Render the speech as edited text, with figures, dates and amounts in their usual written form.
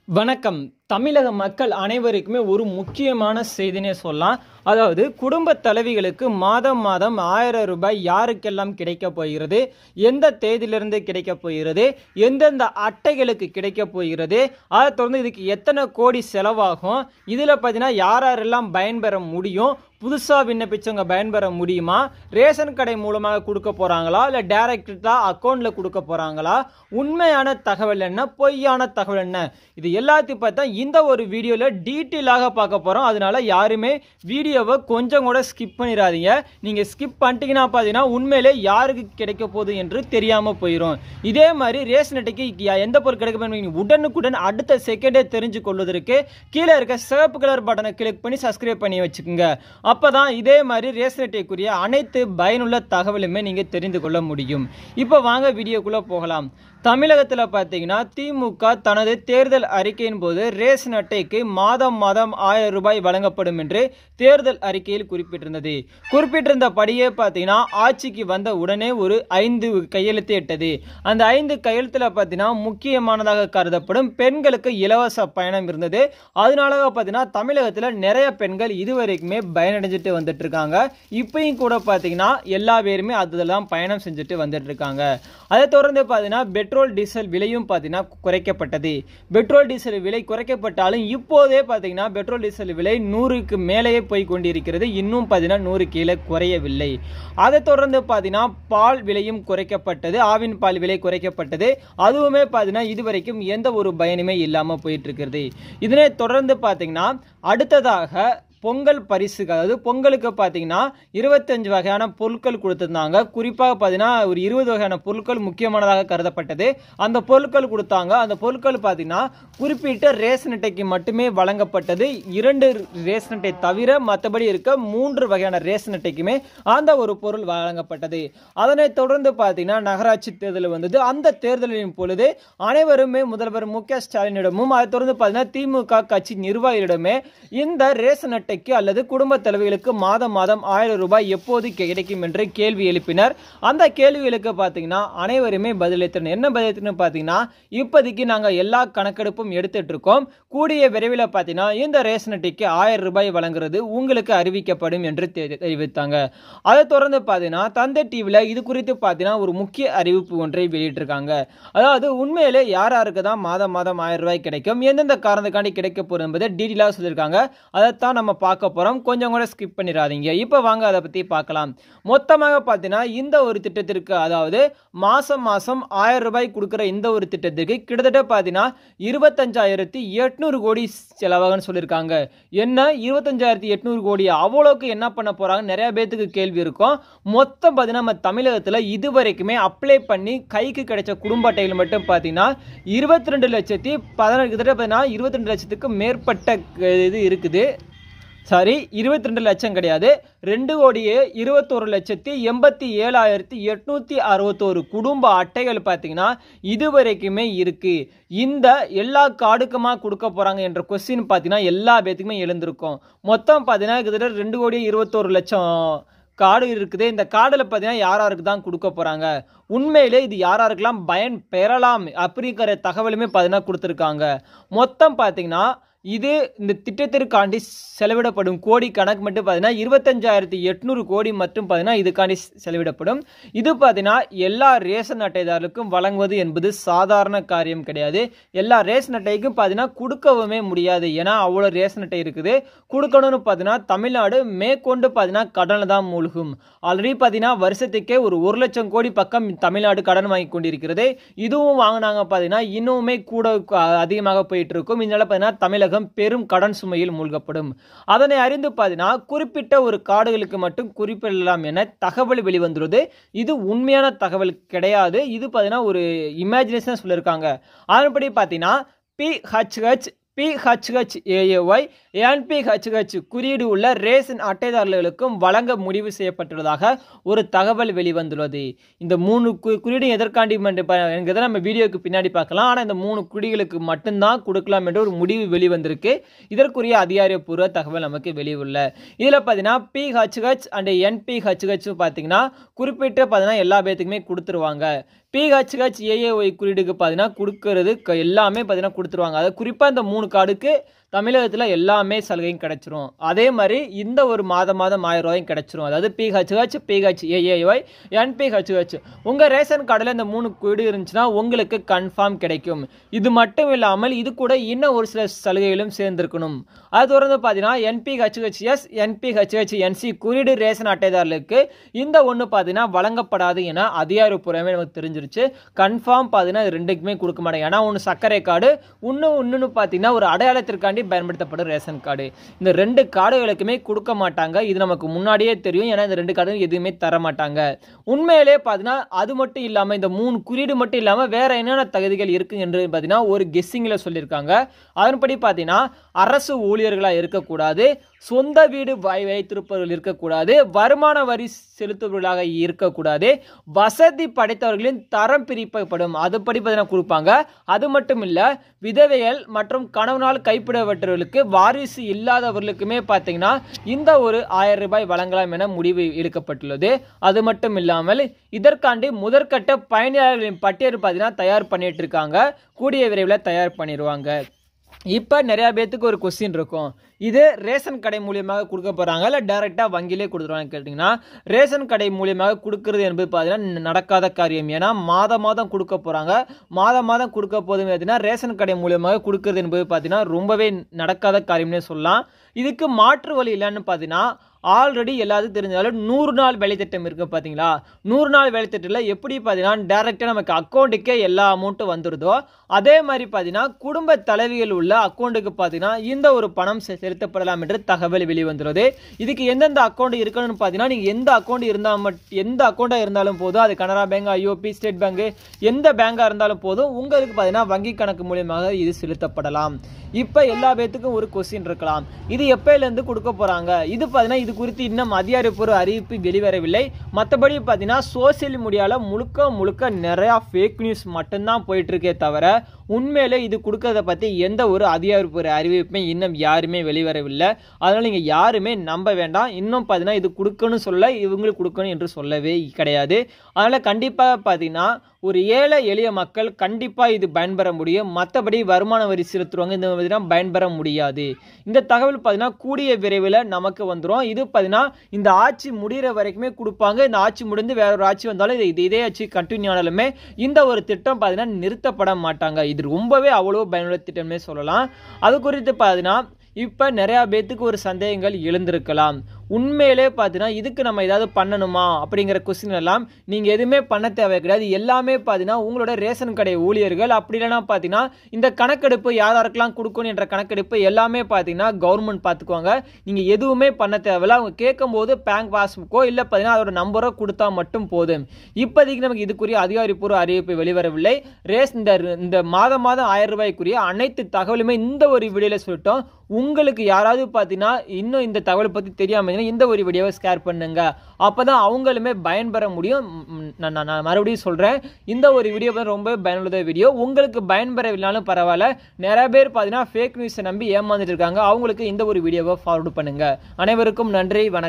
வணக்கம். தமிழக மக்கள் அனைவருக்குமே ஒரு முக்கியமான செய்தினே சொல்லலாம். அதாவது குடும்ப தலைவிகளுக்கு மாதம் 1000 ரூபாய் யாருக்கெல்லாம் கிடைக்க போகிறது, எந்த தேதியிலிருந்து கிடைக்க போகிறது, எந்தெந்த அட்டைகளுக்கு கிடைக்க போகிறது, அதை தொடர்ந்து இதுக்கு எத்தனை கோடி செலவாகும், இதில் பார்த்தீங்கன்னா யாரெல்லாம் பயன்பெற முடியும், புதுசாக விண்ணப்பிச்சவங்க பயன்பெற முடியுமா, ரேஷன் கடை மூலமாக கொடுக்க போகிறாங்களா இல்லை டைரக்டாக அக்கௌண்ட்டில் கொடுக்க போகிறாங்களா, உண்மையான தகவல் என்ன, பொய்யான தகவல் என்ன, இது எல்லாத்தையும் பார்த்தா இந்த ஒரு வீடியோவில் டீட்டெயிலாக பார்க்க போகிறோம். அதனால யாருமே வீடியோவை கொஞ்சம் கூட ஸ்கிப் பண்ணிடாதீங்க. நீங்கள் ஸ்கிப் பண்ணிட்டீங்கன்னா பார்த்தீங்கன்னா உண்மையிலே யாருக்கு கிடைக்க போகுது என்று தெரியாமல் போயிடும். இதே மாதிரி ரேஷன் அட்டைக்கு எந்த பொருள் கிடைக்க போகுது உடனுக்குடன் அடுத்த செகண்டே தெரிஞ்சு கொள்வதற்கு கீழே இருக்க சிவப்பு கலர் பட்டனை கிளிக் பண்ணி சப்ஸ்கிரைப் பண்ணி வச்சுக்கோங்க. அப்பதான் இதே மாதிரி ரேஷன் அட்டைக்குரிய அனைத்து பயனுள்ள தகவலுமே நீங்கள் தெரிந்து கொள்ள முடியும். இப்போ வாங்க வீடியோக்குள்ளே போகலாம். தமிழகத்தில் பார்த்தீங்கன்னா திமுக தனது தேர்தல் அறிக்கையின் போது ரேஷன் அட்டைக்கு மாதம் 1000 ரூபாய் வழங்கப்படும் என்று தேர்தல் அறிக்கையில் குறிப்பிட்டிருந்தபடியே பார்த்தீங்கன்னா ஆட்சிக்கு வந்த உடனே ஒரு 5 கையெழுத்து இட்டது. அந்த 5 கையெழுத்தில் பார்த்தீங்கன்னா முக்கியமானதாக கருதப்படும் பெண்களுக்கு இலவச பயணம் இருந்தது. அதனால பார்த்தீங்கன்னா தமிழகத்தில் நிறைய பெண்கள் இதுவரைக்குமே பயனடைஞ்சிட்டு வந்துட்டு இருக்காங்க. இப்பயும் கூட பார்த்தீங்கன்னா எல்லா பேருமே அதெல்லாம் பயணம் செஞ்சுட்டு வந்துட்டு இருக்காங்க. அதை தொடர்ந்து பார்த்தீங்கன்னா பெட்ரோல் டீசல் விலையும் பார்த்தீங்கன்னா குறைக்கப்பட்டது. பெட்ரோல் டீசல் விலை குறைக்கப்பட்டாலும் இப்போதே பார்த்தீங்கன்னா பெட்ரோல் டீசல் விலை 100க்கு மேலேயே போய் கொண்டிருக்கிறது. இன்னும் பார்த்தீங்கன்னா 100 கீழே குறையவில்லை. அதை தொடர்ந்து பார்த்தீங்கன்னா பால் விலையும் குறைக்கப்பட்டது. ஆவின் பால் விலை குறைக்கப்பட்டது. அதுவுமே பார்த்தீங்கன்னா இதுவரைக்கும் எந்த ஒரு பயனுமே இல்லாமல் போயிட்டு இருக்கிறது. இதனை தொடர்ந்து பார்த்தீங்கன்னா அடுத்ததாக பொங்கல் பரிசுக்கு, அதாவது பொங்கலுக்கு பார்த்தீங்கன்னா 25 வகையான பொருட்கள் கொடுத்துருந்தாங்க. குறிப்பாக பார்த்தீங்கன்னா ஒரு 20 வகையான பொருட்கள் முக்கியமானதாக கருதப்பட்டது. அந்த பொருட்கள் கொடுத்தாங்க. அந்த பொருட்கள் பார்த்தீங்கன்னா குறிப்பிட்ட ரேஷன் அட்டைக்கு மட்டுமே வழங்கப்பட்டது. 2 ரேஷன் அட்டை தவிர மற்றபடி இருக்க 3 வகையான ரேஷன் அட்டைக்குமே அந்த ஒரு பொருள் வழங்கப்பட்டது. அதனை தொடர்ந்து பார்த்தீங்கன்னா நகராட்சி தேர்தல் வந்தது. அந்த தேர்தலின் பொழுது அனைவருமே முதல்வர் மு.க. ஸ்டாலினிடமும் அதை தொடர்ந்து பார்த்தீங்கன்னா திமுக கட்சி நிர்வாகிகளிடமே இந்த ரேஷன் அட்டை அல்லது குடும்ப தலைவிகளுக்கு மாதம் 1000 ரூபாய் எப்போது கிடைக்கும் என்று கேள்வி எழுப்பினர். அந்த கேள்விகளுக்கு பார்த்தீங்கன்னா அனைவருமே பதிலளித்தனர். என்ன பதிலளித்தனர் பார்த்தீங்கன்னா, இப்போதைக்கு நாங்கள் எல்லா கணக்கெடுப்பும் எடுத்துட்டு இருக்கோம். கூடிய விரைவில் பார்த்தீங்கன்னா இந்த ரேஷன் அட்டைக்கு 1000 ரூபாய் வழங்குறது உங்களுக்கு அறிவிக்கப்படும் என்று தெரிவித்தாங்க. அதை தொடர்ந்து பார்த்தீங்கன்னா தந்தை டிவியில் இது குறித்து பார்த்தீங்கன்னா ஒரு முக்கிய அறிவிப்பு ஒன்றை வெளியிட்டிருக்காங்க. அதாவது உண்மையிலே யாருக்கு தான் மாதம் 1000 ரூபாய் கிடைக்கும், எந்தெந்த காரணத்துக்காண்டி கிடைக்க போகுது என்பதை டீட்டெயிலாக சொல்லியிருக்காங்க. அதைத்தான் நம்ம பார்க்க போறோம். கொஞ்சம் கூட ஸ்கிப் பண்ணிடாதீங்க. இப்போ வாங்க அதை பத்தி பார்க்கலாம். மொத்தமாக பார்த்தீங்கன்னா இந்த ஒரு திட்டத்திற்கு, அதாவது மாசம் 1000 ரூபாய் கொடுக்கிற இந்த ஒரு திட்டத்திற்கு கிட்டத்தட்ட பார்த்தீங்கன்னா 25,800 கோடி செலவாகன்னு சொல்லியிருக்காங்க. என்ன 25,800 கோடி, அவ்வளோக்கு என்ன பண்ண போறாங்க நிறைய பேத்துக்கு கேள்வி இருக்கும். மொத்தம் பார்த்தீங்கன்னா நம்ம தமிழகத்தில் இதுவரைக்குமே அப்ளை பண்ணி கைக்கு கிடைச்ச குடும்ப அட்டைகள் மட்டும் பார்த்தீங்கன்னா 22 லட்சத்தி 22 லட்சத்துக்கு மேற்பட்ட இது இருக்குது. சாரி, 22 லட்சம் கிடையாது, 2,21,87,861 குடும்ப அட்டைகள் பார்த்தீங்கன்னா இதுவரைக்குமே இருக்கு. இந்த எல்லா கார்டுக்குமா கொடுக்க போறாங்க என்ற கொஸ்டின் பார்த்தீங்கன்னா எல்லா பேத்துக்குமே எழுந்திருக்கும். மொத்தம் பார்த்தீங்கன்னா கிட்டத்தட்ட 2,21,00,000 கார்டு இருக்குது. இந்த கார்டில் பார்த்தீங்கன்னா யாருக்கு தான் கொடுக்க போறாங்க, உண்மையிலே இது யாருக்கெல்லாம் பயன் பெறலாம் அப்படிங்கிற தகவலுமே பார்த்தீங்கன்னா கொடுத்துருக்காங்க. மொத்தம் பார்த்தீங்கன்னா இது இந்த திட்டத்திற்காண்டி செலவிடப்படும் கோடி கணக்கு மட்டும் பார்த்தீங்கன்னா 25,800 கோடி மட்டும் பார்த்தீங்கன்னா இதுக்காண்டி செலவிடப்படும். இது பார்த்தீங்கன்னா எல்லா ரேஷன் அட்டைதாரர்களுக்கும் வழங்குவது என்பது சாதாரண காரியம் கிடையாது. எல்லா ரேஷன் அட்டைக்கும் பார்த்தீங்கன்னா கொடுக்கவுமே முடியாது. ஏன்னா அவ்வளோ ரேஷன் அட்டை இருக்குது. கொடுக்கணும்னு பார்த்தீங்கன்னா தமிழ்நாடு மேற்கொண்டு பார்த்தீங்கன்னா கடனில் தான் மூழ்கும். ஆல்ரெடி பார்த்தீங்கன்னா வருஷத்துக்கே ஒரு 1 லட்சம் கோடி பக்கம் தமிழ்நாடு கடன் வாங்கி கொண்டிருக்கிறது. இதுவும் வாங்கினாங்க பார்த்தீங்கன்னா இன்னுமே கூட அதிகமாக போயிட்டு இருக்கும். இதனால பார்த்தீங்கன்னா தமிழகம் பெரும் கடன் சுமையில் மூழ்கப்படும். அதனை அறிந்து பார்த்தீங்கன்னா குறிப்பிட்ட ஒரு கார்டுகளுக்கு மட்டும் குறிப்பிடலாம் என தகவல் வெளிவந்துள்ளது. இது உண்மையான தகவல் கிடையாது. இது பார்த்தீங்கன்னா ஒரு இமேஜினேஷன் சொல்லியிருக்காங்க. அதன்படி பார்த்தீங்கன்னா PHHAAY NPHH குறியீடு உள்ள ரேஷன் அட்டைதாரர்களுக்கும் வழங்க முடிவு செய்யப்பட்டுள்ளதாக ஒரு தகவல் வெளிவந்துள்ளது. இந்த 3 குறியீடு எதற்காண்டி என்கிறத நம்ம வீடியோக்கு பின்னாடி பார்க்கலாம். ஆனால் இந்த 3 குறியீடுகளுக்கு மட்டும்தான் கொடுக்கலாம் என்ற ஒரு முடிவு வெளிவந்திருக்கு. இதற்குரிய அதிகாரப்பூர்வ தகவல் நமக்கு வெளியுள்ள. இதில் பார்த்தீங்கன்னா PHH அண்ட் NPHH பார்த்தீங்கன்னா குறிப்பிட்ட பார்த்தீங்கன்னா எல்லா பேத்துக்குமே கொடுத்துருவாங்க. PHHAAY குறியீடுக்கு பார்த்தீங்கன்னா கொடுக்கறது எல்லாமே பார்த்தீங்கன்னா கொடுத்துருவாங்க. அது குறிப்பாக இந்த 3 கார்டுக்கு தமிழகத்தில் எல்லாமே சலுகையும் கிடைச்சிரும். அதே மாதிரி இந்த ஒரு மாதம் 1000 ரூபாயும் கிடைச்சிரும். அதாவது PHH, PHAAY, NPHH. உங்கள் ரேஷன் கார்டில் இந்த 3 குறியீடு இருந்துச்சுன்னா உங்களுக்கு கன்ஃபார்ம் கிடைக்கும். இது மட்டும் இல்லாமல் இது கூட இன்னும் ஒரு சில சலுகைகளும் சேர்ந்திருக்கணும். அது தொடர்ந்து பார்த்தீங்கன்னா NPHHS, NPHHNC குறியீடு ரேஷன் அட்டைதாரர்களுக்கு இந்த ஒன்று பார்த்தீங்கன்னா வழங்கப்படாது என அதிகாரப்பூர்வமே நமக்கு தெரிஞ்சிருச்சு. கன்ஃபார்ம் பார்த்தீங்கன்னா இது ரெண்டுக்குமே கொடுக்க மாட்டாங்க. ஏன்னா ஒன்று சர்க்கரை கார்டு, இன்னொன்று பார்த்தீங்கன்னா ஒரு அடையாளத்திற்காண்டி பயன்படுத்தப்படும் ரேஷன் கார்டு. இந்த 2 கார்டுகளுக்குமே கொடுக்க மாட்டாங்க. இது நமக்கு முன்னாடியே தெரியும். ஏன்னா இந்த 2 கார்டு எதுவுமே தர மாட்டாங்க. உண்மையிலே பார்த்தீங்கன்னா அது மட்டும் இல்லாமல் இந்த 3 குறியீடு மட்டும் இல்லாமல் வேற என்னென்ன தகுதிகள் இருக்கு என்று பார்த்தீங்கன்னா ஒரு கெஸ்ஸிங்கில் சொல்லியிருக்காங்க. அதன்படி பார்த்தீங்கன்னா அரசு ஊழியர்களாக இருக்கக்கூடாது, சொந்த வீடு வைத்திருப்பவர்கள் இருக்கக்கூடாது, வருமான வரி செலுத்துபவர்களாக இருக்கக்கூடாது, வசதி படைத்தவர்களின் தரம் பிரிக்கப்படும் அதுபடி பார்த்தீங்கன்னா கொடுப்பாங்க. அது மட்டும் இல்லை, விதவைகள் மற்றும் கணவனால் கைப்பிடப்பட்டவர்களுக்கு வாரிசு இல்லாதவர்களுக்குமே பார்த்தீங்கன்னா இந்த ஒரு 1000 ரூபாய் வழங்கலாம் என முடிவு எடுக்கப்பட்டுள்ளது. அது மட்டும் இல்லாமல் இதற்காண்டி முதற்கட்ட பயனாளர்களின் பட்டியல் பார்த்தீங்கன்னா தயார் பண்ணிட்டு இருக்காங்க. கூடிய விரைவில் தயார் பண்ணிடுவாங்க. இப்போ நிறைய பேத்துக்கு ஒரு கொஸ்டின் இருக்கும், இது ரேஷன் கடை மூலியமாக கொடுக்க போகிறாங்க இல்லை டைரெக்டாக வங்கியிலே கொடுத்துருவாங்க கேட்டிங்கன்னா, ரேஷன் கடை மூலியமாக கொடுக்கறது என்பது பார்த்தீங்கன்னா நடக்காத காரியம். ஏன்னா மாதம் கொடுக்க போகிறாங்க. மாதம் கொடுக்க போதும் பார்த்தீங்கன்னா ரேஷன் கடை மூலியமாக கொடுக்கறது என்பது பார்த்தீங்கன்னா ரொம்பவே நடக்காத காரியம்னே சொல்லலாம். இதுக்கு மாற்று வழி இல்லைன்னு பார்த்தீங்கன்னா ஆல்ரெடி எல்லாத்துக்கும் தெரிஞ்சாலும் 100 நாள் வேலை திட்டம் இருக்குது பார்த்தீங்களா. 100 நாள் வேலை திட்டத்தில் எப்படி பார்த்தீங்கன்னா டேரெக்டாக நமக்கு அக்கௌண்ட்டுக்கே எல்லா அமௌண்ட்டும் வந்துடுதோ அதே மாதிரி பார்த்தீங்கன்னா குடும்ப தலைவிகள் உள்ள அக்கௌண்ட்டுக்கு பார்த்தீங்கன்னா இந்த ஒரு பணம் செலுத்தப்படலாம் என்று தகவல் வெளிவந்துள்ளது. இதுக்கு எந்தெந்த அக்கௌண்ட் இருக்கணும்னு பார்த்தீங்கன்னா நீங்கள் எந்த அக்கௌண்ட்டாக இருந்தாலும் போதும், அது Canara bank, IOP, state bank, எந்த பேங்காக இருந்தாலும் போதும் உங்களுக்கு பார்த்தீங்கன்னா வங்கி கணக்கு மூலியமாக இது செலுத்தப்படலாம். இப்போ எல்லா பேத்துக்கும் ஒரு கொஸ்டின் இருக்கலாம், இது எப்பயிலேருந்து கொடுக்க போகிறாங்க? இது பார்த்தீங்கன்னா இது குறித்து இன்னும் அதிகாரப்பூர்வ அறிவிப்பு வெளிவரவில்லை. மற்றபடி பார்த்தீங்கன்னா சோசியல் மீடியாவில் முழுக்க நிறையா ஃபேக் நியூஸ் மட்டும்தான் போயிட்டு இருக்கே தவிர உண்மையிலே இது கொடுக்கறத பற்றி எந்த ஒரு அதிகாரப்பூர்வ அறிவிப்புமே இன்னும் யாருமே வெளிவரவில்லை. அதனால் நீங்கள் யாருமே நம்ப வேண்டாம். இன்னும் பார்த்தீங்கன்னா இது கொடுக்கணும்னு சொல்ல இவங்களுக்கு கொடுக்கணும் என்று சொல்லவே கிடையாது. அதனால் கண்டிப்பாக பார்த்தீங்கன்னா ஒரு ஏழை எளிய மக்கள் கண்டிப்பாக இது பயன்பெற முடியும். மற்றபடி வருமான வரி செலுத்துறவங்க இந்த மாதிரி பயன்பெற முடியாது. இந்த தகவல் பார்த்தீங்கன்னா கூடிய விரைவில் நமக்கு வந்துடும். இது பார்த்தீங்கன்னா இந்த ஆட்சி முடிகிற வரைக்குமே கொடுப்பாங்க. இந்த ஆட்சி முடிந்து வேற ஒரு ஆட்சி வந்தாலும் இதே ஆட்சி கண்டினியூ ஆனாலுமே இந்த ஒரு திட்டம் பார்த்தீங்கன்னா நிறுத்தப்பட மாட்டாங்க. இது ரொம்பவே அவ்வளோ பயனுள்ள திட்டமே சொல்லலாம். அது குறித்து பார்த்தீங்கன்னா இப்போ நிறையா பேத்துக்கு ஒரு சந்தேகங்கள் எழுந்திருக்கலாம். உண்மையிலே பார்த்தீங்கன்னா இதுக்கு நம்ம ஏதாவது பண்ணணுமா அப்படிங்கிற கொஸ்டின் எல்லாம் நீங்கள் எதுவுமே பண்ண தேவை கிடையாது. எல்லாமே பார்த்தீங்கன்னா உங்களோட ரேஷன் கடை ஊழியர்கள் அப்படி இல்லைன்னா பார்த்தீங்கன்னா இந்த கணக்கெடுப்பு யாருக்கெல்லாம் கொடுக்கணும் என்ற கணக்கெடுப்பு எல்லாமே பார்த்தீங்கன்னா கவர்மெண்ட் பார்த்துக்குவாங்க. நீங்கள் எதுவுமே பண்ண தேவையில்ல. அவங்க கேட்கும் போது பேங்க் பாஸ்புக்கோ இல்லை பார்த்தீங்கன்னா அதோட நம்பரோ கொடுத்தா மட்டும் போதும். இப்போதைக்கு நமக்கு இதுக்குரிய அதிகாரப்பூர்வ அறிவிப்பு வெளிவரவில்லை. இந்த மாதம் 1000 ரூபாய்க்குரிய அனைத்து தகவலுமே இந்த ஒரு வீடியோவில் சொல்லிட்டோம். உங்களுக்கு யாராவது பார்த்தீங்கன்னா இன்னும் இந்த தகவல் பற்றி தெரியாமல் இந்த ஒரு வீடியோவை ஷேர் பண்ணுங்க. அப்பதான் அவங்களுமே பயன்பெற முடியும். நான் மறுபடியும் சொல்றேன், இந்த ஒரு வீடியோ ரொம்ப பயனுள்ள வீடியோ. உங்களுக்கு பயன்பெறவில்லைனாலும் பரவாயில்ல. நிறைய பேர் பார்த்தீங்கன்னா ஃபேக் நியூஸை நம்பி ஏமாந்துட்டு இருக்காங்க. அவங்களுக்கு இந்த ஒரு வீடியோவை ஃபார்வர்ட் பண்ணுங்க. அனைவருக்கும் நன்றி, வணக்கம்.